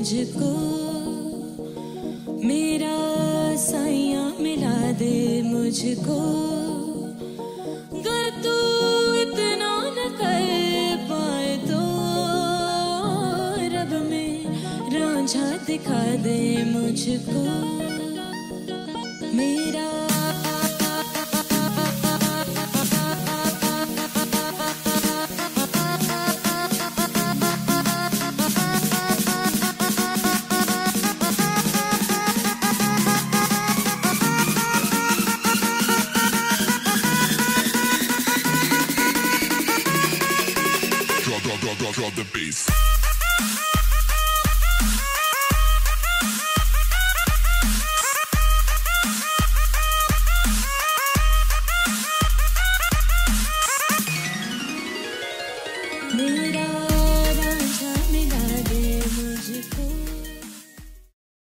मुझको, मेरा साया मिला दे मुझको। अगर तू इतना न कर पाए तो रब में रांझा दिखा दे मुझको। मेरा drop the bass. मेरा रांझा मिला दे मुझको।